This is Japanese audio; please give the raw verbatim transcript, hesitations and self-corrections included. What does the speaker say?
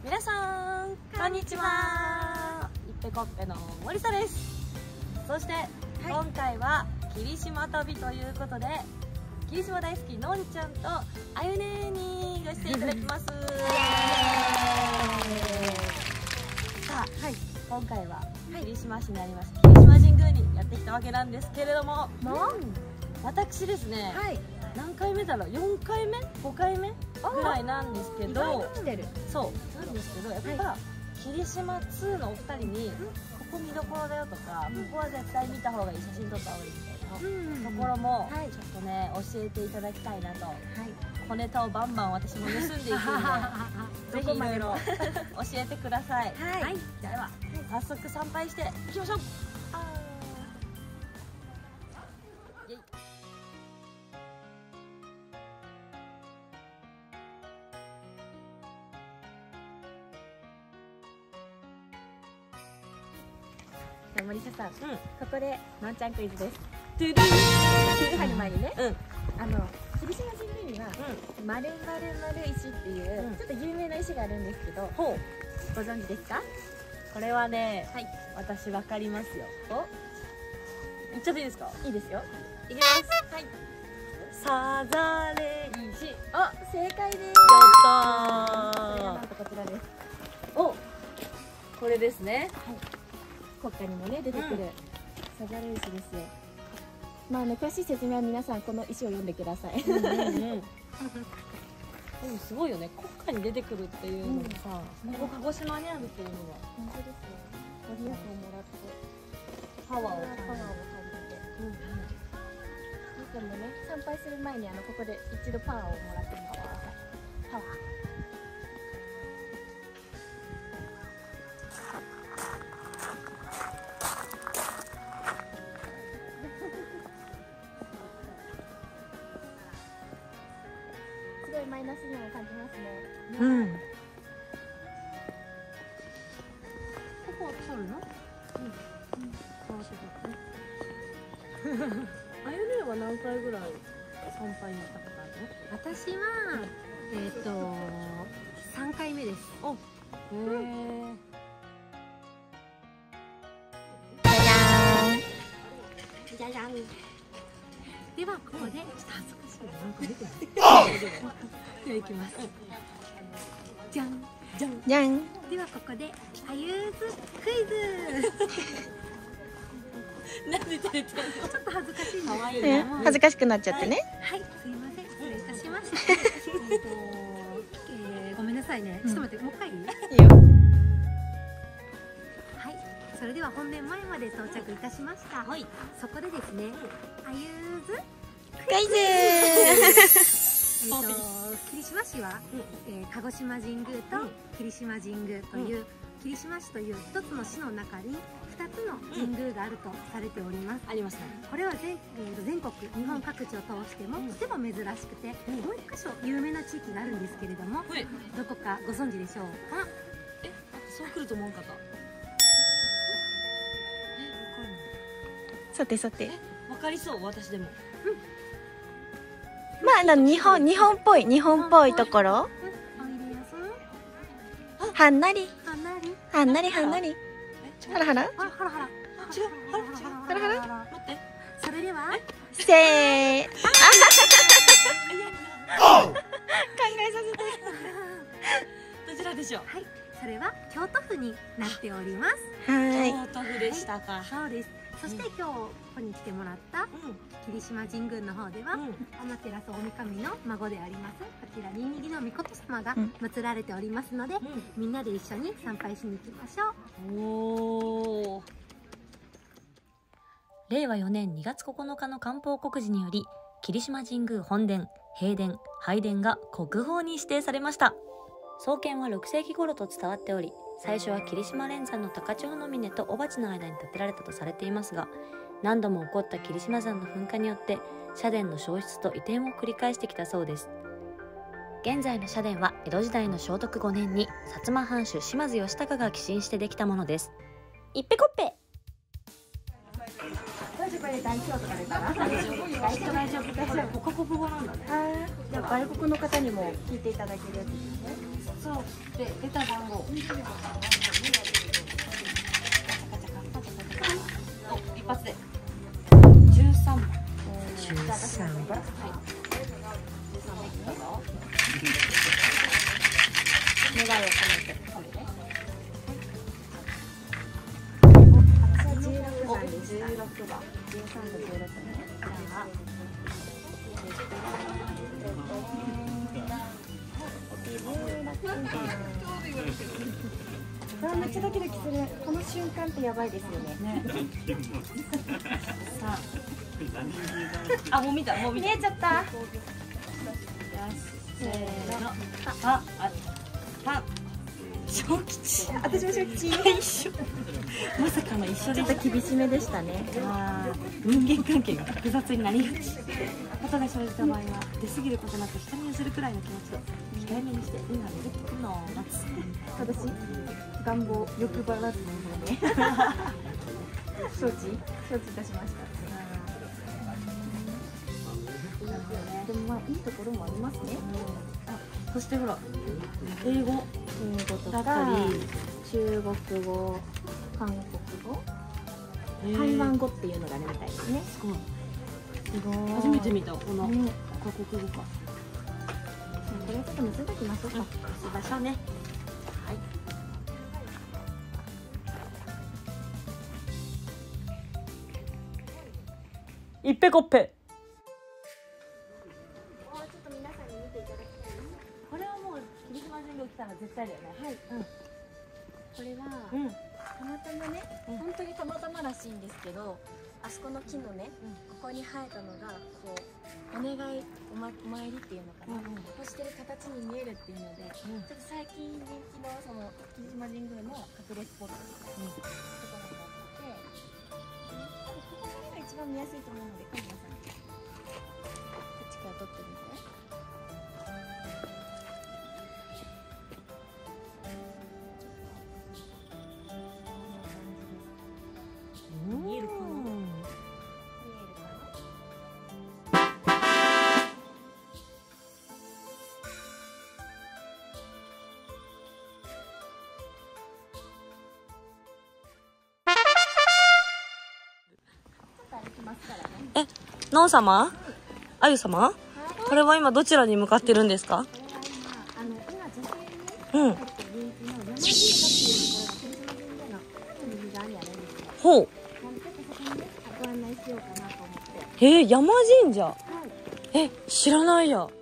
皆さんこんにちは。いっぺこっぺの森下です。そして、はい、今回は霧島旅ということで霧島大好きのんちゃんとあゆねにご出演いただきます。さあ、はい、今回は霧島市にあります霧島神宮にやってきたわけなんですけれども、うん、私ですね、はい、何回目だろう、よんかいめごかいめぐらいなんですけど、そうなんですけど、やっぱ、はい、霧島ツーのお二人に、うん、ここ見どころだよとか、うん、ここは絶対見た方がいい、写真撮った方がいいみたいなところも、はい、ちょっとね教えていただきたいなと、はい、小ネタをバンバン私も盗んでいくんでぜひいろいろ教えてください。はい、はい、では、はい、早速参拝していきましょう。あーイエイ。 森下さん、うん、ここでのんちゃんクイズです。 トゥルー入る前にね、うん、あの霧島神宮にはまるまるまる石っていう、うん、ちょっと有名な石があるんですけど、ほう、ご存知ですか？ これはね、はい、私わかりますよ。お、言っちゃっていいですか？いいですよ。いきます。はい。さざれ石。 あ、正解です。やったー。 それがなんとこちらです。 お、これですね。はい。 国歌にもね出てくるさざれ石ですよ。まあね、詳しい説明は皆さんこの石を読んでください。でもすごいよね、国歌に出てくるっていうのがさ、ここ鹿児島にあるっていうのが本当ですね。ご利益をもらってパワーを感じて、 でもね、参拝する前にあのここで一度パワーをもらってみてください。パワー。すごいマイナスにも感じますね。 うん。ここは取るの？うん。うん。あゆねは何回ぐらい参拝に行ったことあるの？ 私はえっと三回目です。 お、へえ。 じゃじゃん。ではここでちょっと恥ずかしいな、なんか出てない。ではいきます。じゃんじゃんじゃん。 ではここであゆーずクイズ。 なんで照れてんの？ ちょっと恥ずかしい可愛いね。 恥ずかしくなっちゃってね。 はい、すいません、失礼いたしました。えっと、えー、ごめんなさいね。ちょっと待って、もう一回いい？いいよ。はい、それでは本殿前まで到着いたしました。はい、そこでですね、あゆーずクイズ。 えっと霧島市は、えー、鹿児島神宮と霧島神宮という、霧島市という一つの市の中に二つの神宮があるとされております。ありますね。これは全、えー、全国日本各地を通してもとても珍しくて、もう一箇所有名な地域があるんですけれども、どこかご存知でしょうか？ え、そう来ると思う方。 さてさて。 わかりそう、私でも。 まあ、あの日本日本っぽい日本っぽいところ。はんなりはんなりはんなりはんなり。はらはら。 はらはら。 違う。 はらはら。 待って。 それではせー。考えさせて。 どちらでしょう？ はい、それは京都府になっております。 はい。 京都府でしたか。 そうです。そして今日ここに来てもらった霧島神宮の方では、天照大神の孫でありますこちら新見の御事様が祀られておりますので、みんなで一緒に参拝しに行きましょう。おー。 れいわよねんにがつここのかの官報告示により霧島神宮本殿、幣殿、拝殿が国宝に指定されました。創建はろくせいき頃と伝わっており、最初は霧島連山の高千穂の峰と小鉢の間に建てられたとされていますが、何度も起こった霧島山の噴火によって社殿の消失と移転を繰り返してきたそうです。現在の社殿は江戸時代の聖徳ごねんに薩摩藩主島津義高が寄進してできたものです。いっぺこっぺ。 代表とか出たら大丈夫かしら。 ここ国語なんだね。 じゃあ外国の方にも聞いていただけるやつですね。 そうで出た番号。お一発でじゅうさんばん。 じゅうさんばん。 はい。じゅうさんばん来たぞ。願いを込めてこれで。 じゅうろくばんでした。 じゅうろくばん。 じゅうさんとじゅうろくね。 じゃあ。 わあめっちゃドキドキする。この瞬間ってやばいですよね。 ね。さあ。あ、もう見た、もう見た。 見えちゃった。 よし、せーの。あ、あ、パン。小吉。 私も承知。 一緒。まさかの一緒でちょっと厳しめでしたね。 あー、人間関係が複雑になりがち。ことが生じた場合は出過ぎることなく人に譲るくらいの気持ちで控えめにして今の出てくるのを待つ。 私願望欲張らずの方ね。承知承知いたしました。でもまあいいところもありますね。 あ、そしてほら英語英語とだかったり中国語、韓国語、台湾語っていうのがあるみたいですね。 すごい。 すごい。 初めて見たこのね、 韓国語か。 これはちょっと見せときましょうか。 しましょうね。はい。いっぺこっぺ。 ちょっと皆さんに見ていただきたい。 これはもう霧島神宮来たら絶対だよね。 はい。これは、 うん。 たまたまね、 うん本当にたまたまらしいんですけど、あそこの木のね、ここに生えたのがこうお願いおまお参りっていうのかな、 うんうんこうしてる形に見えるっていうので、ちょっと最近人気のその霧島神宮の隠れスポットみたいなところがあって、多分ここからが一番見やすいと思うので、カズマさんこっちから撮ってみて。 見えるかな。 見えるかな。 のん様、あゆ様、これは今どちらに向かってるんですか？ これは今、あの今女性にね、 うん。 入って人気の山口坂っていうところが霧島神宮の右側にあるんですよ。 ほう。 なんでちょっとそこにね、ご案内しようかなと思って。 へえ、山神社。 はい。 え、知らないや。